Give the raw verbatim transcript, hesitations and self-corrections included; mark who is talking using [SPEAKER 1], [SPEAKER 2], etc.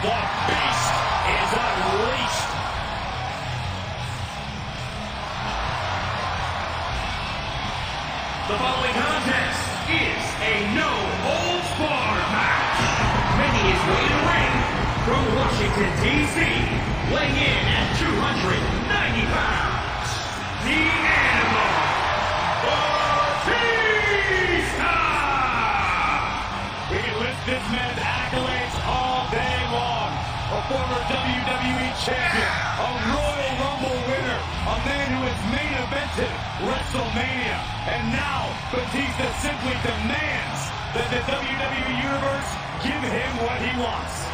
[SPEAKER 1] The beast is unleashed.
[SPEAKER 2] The following contest is a no-holds-barred match. Making his way to the ring from Washington, D C, weighing in at two hundred ninety pounds, the Animal, Batista!
[SPEAKER 1] We can list this man's accolades all day long. A former W W E champion, a Royal Rumble winner, a man who has main evented WrestleMania. And now, Batista simply demands that the W W E Universe give him what he wants.